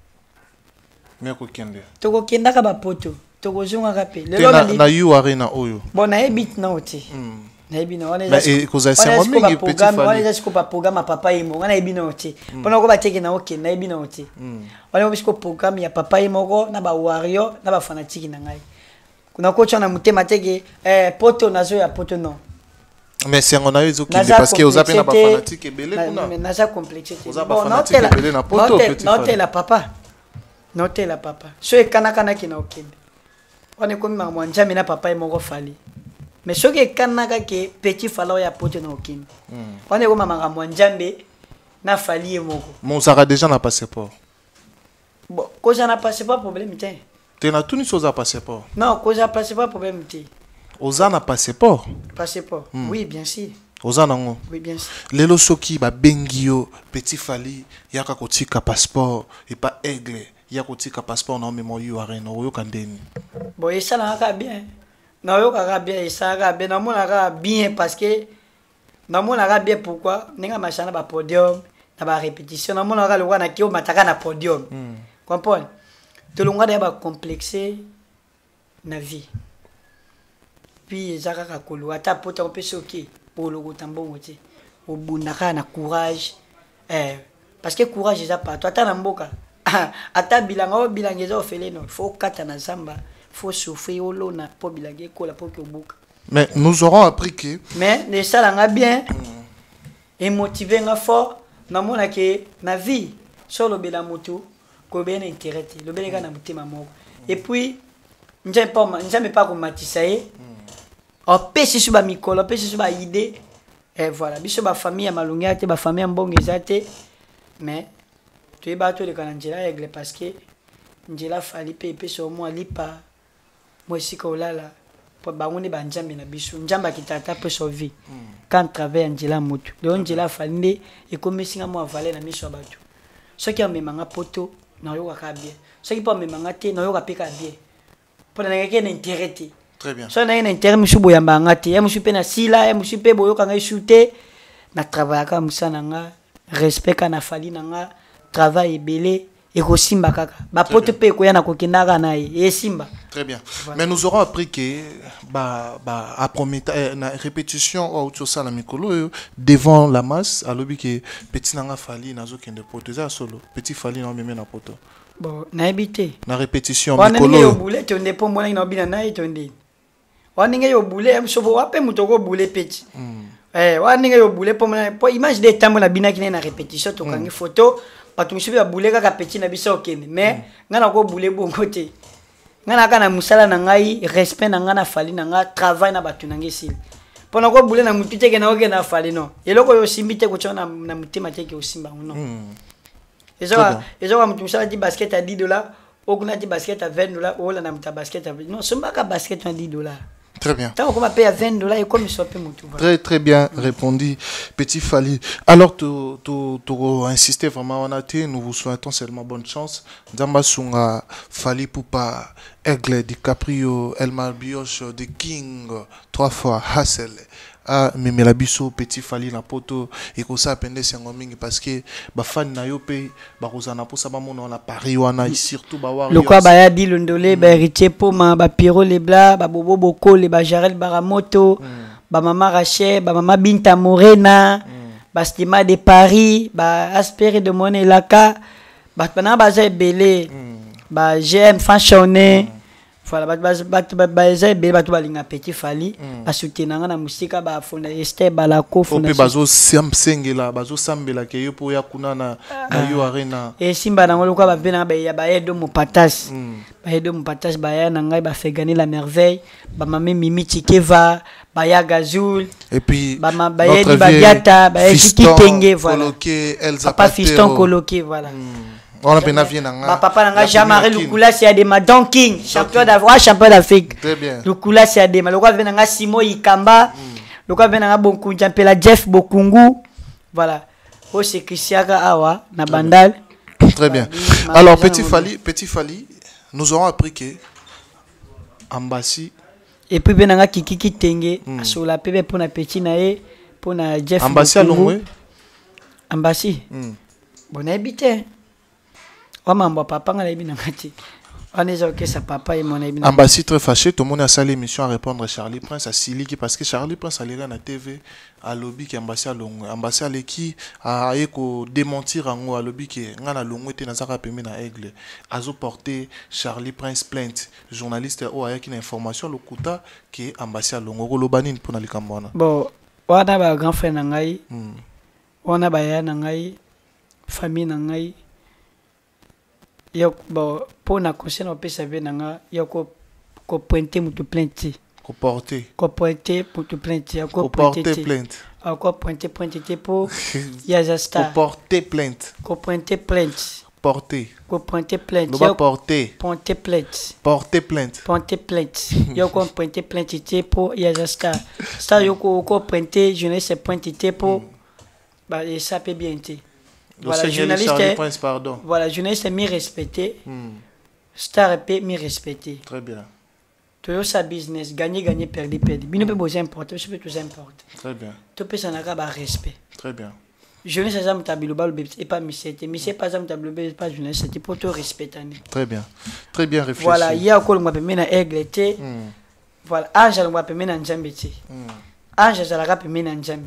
Meko kende. Toko kenda ka ba poto. Toko zonga kape. Lelo na na yu arena oyo. Bon na ebit na oti. Mm. Na ebi na wana. Mais e koza sema mingi Petit Fally. Wana esko pa programme papa imo. Wana ebi na oti. Pona ko ba teke na oke na ebi na oti. Mm. Wana obisko programme ya papa imo ko na ba warrior na ba fanatique na ngai. Kuna ko chana mutema teke eh poto nazo ya poto non. Mais c'est on a eu qui parce que aux appels na ba fanatique ebele kuna. Mais na za complexité. Bon na ebele na poto Petit Fally. Note la papa. Note la papa. So e kana kana ki na okende. Wane komi ma mwanjami na papa e moko Fally. Mais so ke kana ka ke Petit Fally ya poto na okende. Wane ko mama mwanjambe na Fally e moko. Mon sera déjà na passeport. Bon, ko ja na passeport problème te. Te na tout ni chose à passeport. Non, ko ja passeport problème te. Oza na passeport. Passeport. Mm. Oui, bien sûr. Oza nango. Oui, bien sûr. Lelo soki ba bengio Petit Fally yaka kotika passeport et pas aigle. Ya kotika passeport na memo yu arena oyo kandeni. Bon, et ça na ka bien. Na yo ka bien, et ça ka bien, na mona ka bien parce que na mona ka bien pourquoi? Ninga machana ba podium, na ba répétition, na mona ka lo na ki o mataka na podium. Mm. Comprends? To longa de ba complexé na vie. Puis ezaka ka kolo ata pota on peut soki pour le gotambo ti. O bunaka na courage. Eh parce que courage eza pas toi ta na mboka. Ata bilanga o bilangeza ofele non faut kata na zamba faut souffrir au lona po bilange ko la po ke obuka mais nous aurons appris que mais ne salanga bien et motiver nga fort na mona ke na vie solo bela moto ko bien intérêt le belega na mutima moko et puis nje pas nje pas ko matisa e o pesi suba mikolo pesi suba idée et voilà biso ba famille ya malunga te ba famille mbongeza te mais tu es battu de Kanangela aigle parce que Njela Fally pe pe so mo lipa mo sika olala po bangonde banjambe na biso njamba kitata pe so vie quand travers Njela mutu le Njela Fally e komisinga mo avale na miso batu soki amemanga poto na yo ka bien soki pa memanga te na yo ka peka bien po na ngeke na intérêt. Très bien. So na ina intérêt musu boyamba ngati ya musu pe na sila ya musu pe boyo kanga shooter na travailler ka musana nga respect kana Fally nanga travail belé et kosimba kaka ba pote pe ko yana ko kinaka na e simba. Très bien. Voilà. Mais nous aurons appris que ba ba a promis na répétition au tout ça la mikolo devant la masse à lobby que petit nanga Fally nazo kende poto za solo Petit Fally na meme na poto. Bon na habité na répétition mikolo yo boule to nde po mona ina bina na ito ndi waninga yo boule msobo wape mutoko boule petit eh waninga yo boule po mona po image de tambo na bina kine na répétition to kangi photo patu misubi ya boule kaka petit na biso okende mais ngana ko boule bongo te ngana kana musala na ngai respect na ngana Fally na nga travail na batu na ngesil Pendant que boule na mutu te ke na oke na fali non. Et loko yo simbi te ko na na mutima te ke osimba non. Et ça et ça mutu ça dit basket à dix dollars, ou qu'on a dit basket à vingt dollars, ou là na muta basket à non, c'est pas ka basket à dix dollars. Très bien. Tant qu'on va payer à vingt dollars et comme il soit payé mutu. Très très bien répondu, Petit Fally. Alors tu tu tu insister vraiment on a été, nous vous souhaitons seulement bonne chance. Ndamba sunga Fally Ipupa, Aigle DiCaprio, Elmar Bioche, The King, trois fois Hassel. Ah mais la biso Petit Fally na poto et ko ça pende sengo mingi parce que ba fan na yo pe ba kozana po saba mona na Paris wana surtout ba wa le quoi ba ya di londolé ba héritier poma ba Piro Lebla ba Bobo Boko le ba Jarel Baramoto ba Mama Rachel ba Mama Binta Morena ba Stima de Paris ba Aspéré de Monelaka ba bana ba za belé ba G M Fanchonné. Voilà, bah bah bah j'ai bé bah tu vas linga Petit Fally, à soutenir na musique bah fonda Esther Balako fonda. Ope bazo samsengela bazo sambela ke yo po ya kuna na na yo arena. Et simba na ngolo kwa ba bena ba ya ba edo mo patas. Ba edo mo patas ba ya na ngai ba fait gagner la merveille, ba mame Mimi Chikeva, ba ya Gazul. Et puis ba ma ba ya di Badiata, ba ya Kitenge voilà. Coloqué Elsa Papa fiston coloqué voilà. On a bien vu nanga. Papa nanga Jean-Marie Lukula c'est des Don King, champion d'Afrique, champion d'Afrique. Très bien. Lukula c'est des Maloko venanga Simo Ikamba, Loko venanga Bonkungu Jampela Jeff Bokungu. Voilà. Oh c'est Christiaka Awa na Bandal. Très bien. Alors Petit Fally, Petit Fally, nous aurons appris que Ambassi et puis venanga Kiki Kitenge sur la P B pour na petit nae pour na Jeff Ambassi à Longwe. Ambassi. Bon habité. Oh maman papa ngala ibi ngati on est OK ça papa et mon ibi Ambassi très fâché tout le monde a sa l'émission à répondre à Charlie Prince à Siliki parce que Charlie Prince allait là na T V à lobby qui Ambassi à Longwe Ambassi allait qui a eko démentir en à lobby qui ngana Longwe te na zaka pemi na Aigle azo porter Charlie Prince plainte journaliste o aya qui na information le kuta qui Ambassi à Longwe ko lobanine pour na likambona bon wana ba grand frère na ngai wana ba ya na ngai famille na ngai yo bon pour na conseil on peut savoir nanga yo ko ko pointer mutu plainte ko porter ko pointer pour te plainte ko porter plainte ko pointer pointer pour ya jasta ko porter plainte ko pointer plainte porter ko pointer plainte yo porter pointer plainte porter plainte pointer plainte yo ko pointer plainte pour ya jasta ça yo ko ko pointer jeunesse pointer pour bah et ça peut bien être. Voilà, journaliste, Prince, pardon. Voilà, journaliste m'y respecté. Hmm. Star P m'y respecté. Très bien. Tout ça business, gagner, gagner, perdre, perdre. Mais nous peut besoin importer, je peux tout importer. Très bien. Tout peut s'en avoir respect. Très bien. Jeunesse ça me tableau bal et pas monsieur, monsieur pas ça me tableau pas jeunesse, c'était pour te respecter. Très bien. Très bien réfléchi. Voilà, il y a encore moi peut na aigle té. Voilà, Angel moi peut na Nzambe té. Angel ça la rap na Nzambe.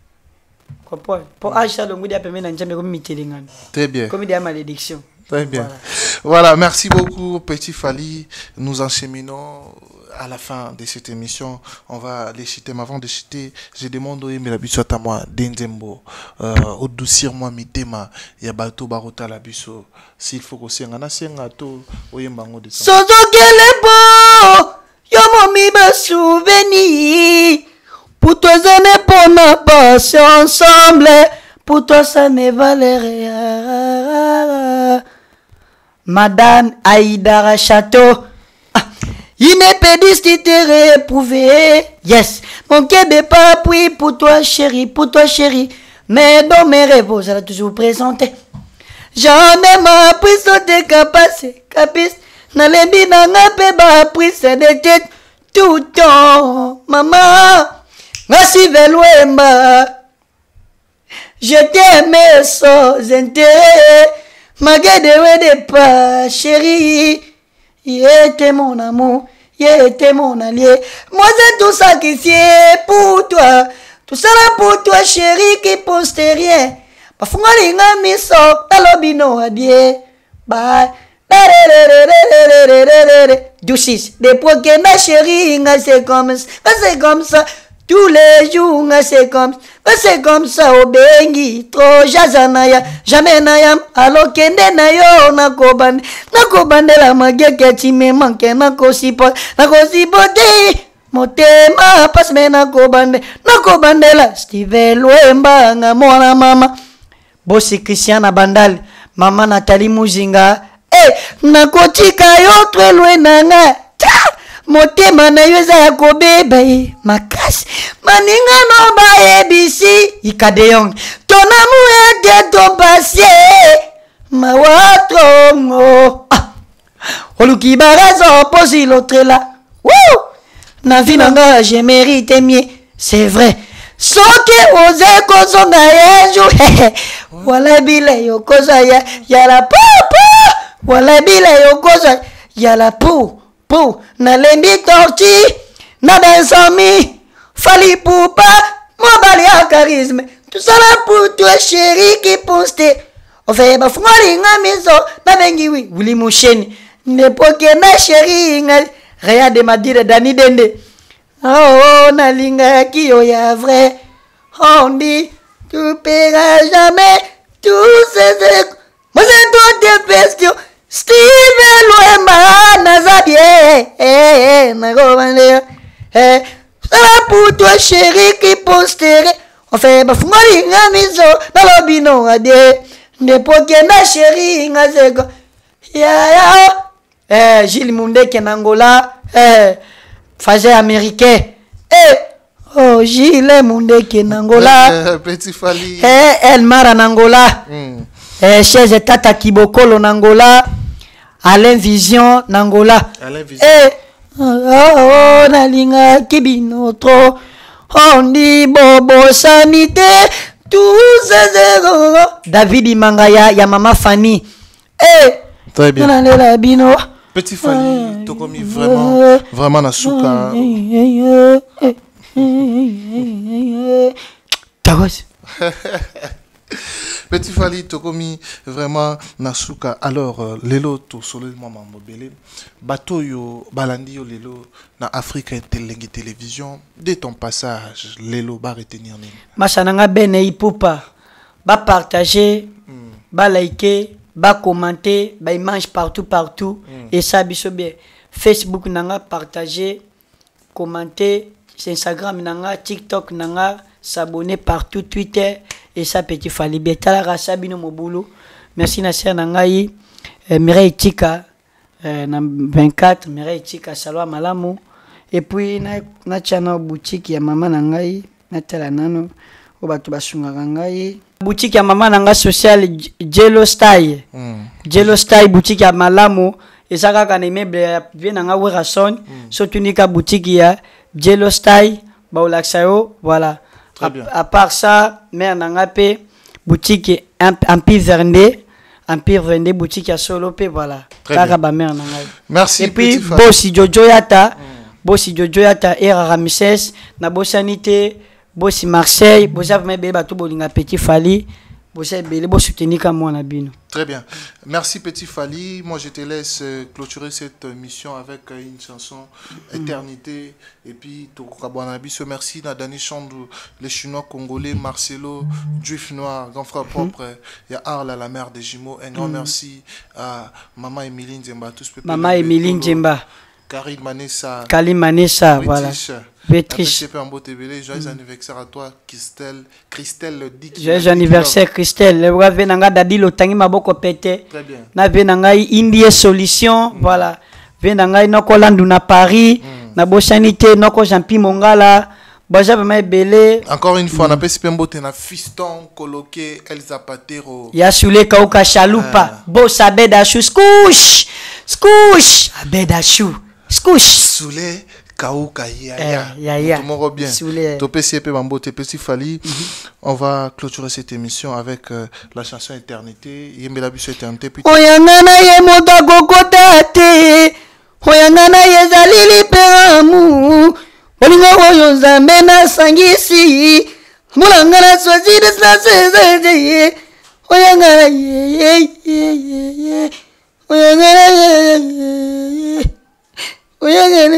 Pour acheter le moudi à permettre un jamais comme Mitelingan. Très bien. Comme des malédictions. Très bien. Voilà. Voilà, merci beaucoup Petit Fally. Nous encheminons à la fin de cette émission. On va les chiter. Mais avant de chiter, je demande au la biso à moi d'Enzembo. Au doucir moi mitema. Il y a bateau barota la biso. S'il faut qu'on s'y en a un to au yembango de ça. Sozo kelebo. Yo mon mi me souvenir. Pour toi, ça n'est pas ma passion ensemble. Pour toi, ça ne valait rien. Madame Aïdara Château. Ah, il n'est pas distingué réprouvé. Yes. Mon Québec pas appris pour toi, chérie. Pour toi, chérie. Mais dans mes rêves, ça l'a toujours présenté. J'en ai ma prise de capacité. Capis. N'allez pas n'a pas pris c'est des têtes. Tout le temps. Maman. Merci Velouemba, je t'aimais sans intérêt, malgré de pas, chérie, il était mon amour, il était mon allié, moi c'est tout ça qui c'est pour toi, tout ça là pour toi chérie qui poste rien, parfois il y a mis ça, talobino adieu, bye. Doucis, des poids que ma chérie, c'est comme ça, c'est comme ça. Tous les jours, c'est comme ça, c'est comme ça, au bengi, trop jazanaya, jamais nayam, alors kende nayo, na kobande, na kobande la magye, que tu me manques, na kosipo, na kosipote, motema passe me nakobande nakobandela Steve Lwemba nga mwana mama bosi Christian Bandali mama Nathalie Muzinga eh nakotika yo twelwe nanga motema na yo eza ya kobeba ye makasi maninga no bayebisi ikadeyong tonamu ete topasie mawatongo ah. oluki barazo posi lotrela woo na vie nanga je mérite mieux c'est vrai soki oze kozonga yeju wala bile yokoza ya ya la papa wala bile yokoza ya la pou pou na lembi torti na bensami fali poupa mobali ya charisme tout ça là pour toi chérie qui poste on fait ba fungoli ngamizo na bengi wi wuli musheni nepoke na chérie ngal rien de ma dire Dani Dende oh na linga ki yo ya vrai on dit tu paieras jamais tous ces moi c'est toutes tes questions Steve Lwemba Nazabie eh eh nagobande eh ça va pour toi chérie qui posterait on fait ba fungoli ngamizo na lobino ade nepoke na chérie ngazego ya ya eh Gilles Mundeke Nangola eh Fazer américain eh oh Gilles Mundeke Nangola Petit Fally eh Elmara Nangola mm. eh Chez Tata Kibokolo Nangola Alain Vision Nangola Alain Vision eh oh, oh nalinga kibinotro on dit bobo sanité tous ces David Mangaya ya mama Fanny eh très bien nalela bino Petit Fally to komi vraiment vraiment na suka Tagos Petit Fally to komi vraiment na suka alors euh, lelo to solo mama mobile bato yo balandi yo lelo na Afrique Telengi Télévision dès ton passage lelo ba retenir nini Machananga bene ipupa ba partager mm. ba liker ba commenter ba image partout partout mm. et ça biso bien Facebook nanga partager commenter Instagram nanga TikTok nanga s'abonner partout Twitter et ça Petit Fally betala rasabino mobulu merci na sœur nangai eh, Mireille Tika eh, na vingt-quatre Mireille Tika salwa malamu et puis na na chana boutique ya mama nangai na tela nano obatu basunga ngai boutique ya mama nanga social Jello Style mm. Jello Style boutique ya malamu ezaka kana immeuble bien nanga Werason mm. sotunika boutique ya Jello Style ba olaxayo voilà à, à part ça mère nanga pe boutique Empire Vendée Empire Vendée boutique ya solo pe voilà kaka ba mère nanga merci et puis Bossi Jojo Yata mm. Bossi Jojo Yata era Ramses na Bosanité Bossi Marseille, vous avez même bateau bolinga Petit Fally, vous avez belé soutenir comme moi na bino. Très bien. Merci Petit Fally. Moi je te laisse clôturer cette mission avec une chanson Éternité et puis to kabanabiso merci na Dani Chandou, les Chinois congolais Marcelo, Juif Noir, grand frère propre, il y a Arla la mère des jumeaux. Un grand merci à maman Emilie Nzemba tous peu. Maman Emilie Nzemba. Karim Manessa. Karim Manessa, voilà. Béatrice. Joyeux anniversaire à toi, Christelle. Christelle dit. Joyeux anniversaire, Christelle. Le roi venanga dadi lotangi maboko pete. Très bien. Na venanga Indie Solution, voilà. Venanga noko landu na Paris, na Bosanité noko Jampi Mongala. Baja vraiment belé. Encore une fois, on appelle Spembote na fiston coloqué El Zapatero. Ya soule kauka chalupa. Boss abeda chou skouch. Skouch. Abeda chou. Skouch. Soule Kauka ya ya ya. Tout le monde bien. Topé C P Bambote Petit Fally. On va clôturer cette émission avec euh, la chanson Éternité. Yembela biso Éternité puis. Oyangana ye moto kokota te. Oyangana ye zalili peramu. Olingo oyo nzambe na sangisi. Mulangana sozi de sa seze. Oyangana ye ye ye ye. Oyangana ye ye. Oyangana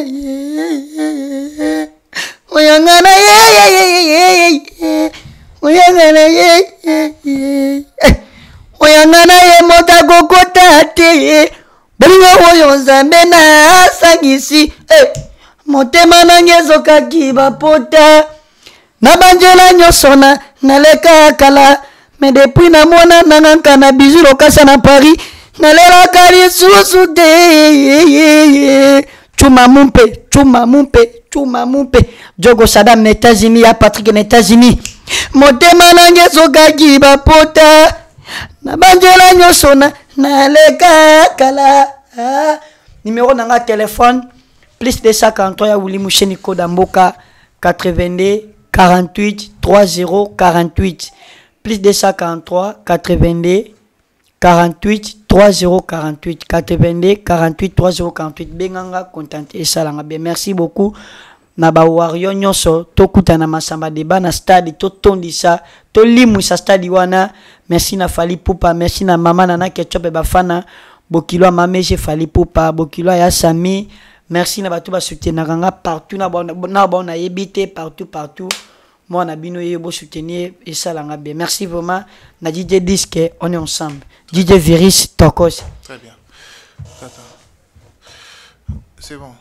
ye. Oyangana ye ye ye ye. Oyangana ye ye. Oyangana ye mota kokota te. Olingo oyo nzambe na sangisi. Eh. motema nange ezokaki bapota na banjela nyonso na naleka kala mais depuis namona nanga na bizu lokasa na Paris nalelaka lisusu te chuma mumpe chuma mumpe chuma mumpe Jogo Sadam na États-Unis ya Patrick na États-Unis motema nange ezokaki bapota na banjela nyonso na naleka kala ah. Numéro nanga téléphone plus deux cent quarante-trois ya Willy Moucheni Kodamboka quatre-vingt-deux quarante-huit trente quarante-huit plus deux cent quarante-trois quatre-vingt-deux quarante-huit trente quarante-huit quatre-vingt-deux quarante-huit trente quarante-huit benganga contenté et salanga bien merci beaucoup na ba wario nyonso tokuta na masamba débat na stade to tondisa to limu sa stade wana merci na Fali Poupa merci na mama na na ketchup ba fana bokilo mameje Fali Poupa bokilo ya Sami merci na batu ba soutenir nga partout na ba na ba na yebité partout partout moi na bino yebo soutenir et ça langa bien merci vraiment na D J Disque on est ensemble D J Virus Tokos très bien c'est bon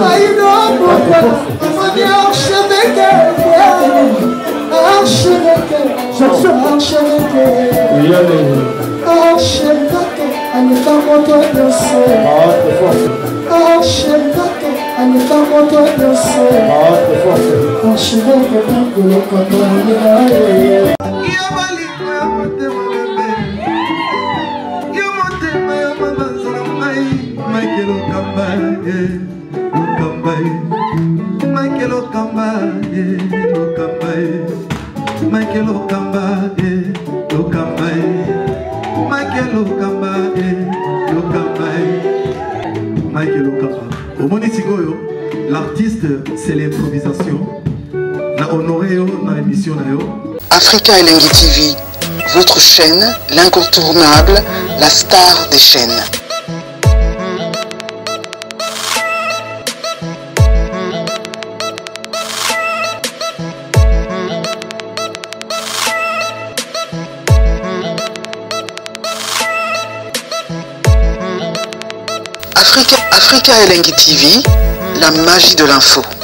Michael Okamba, Okamba, Michael Okamba, Okamba, Michael Okamba, Okamba, Michael Okamba. Au Monitigoyo, l'artiste c'est l'improvisation. Na honoré dans l'émission na yo. Africa Elengi T V, votre chaîne, l'incontournable, la star des chaînes. Africa, Africa Elengi T V, la magie de l'info.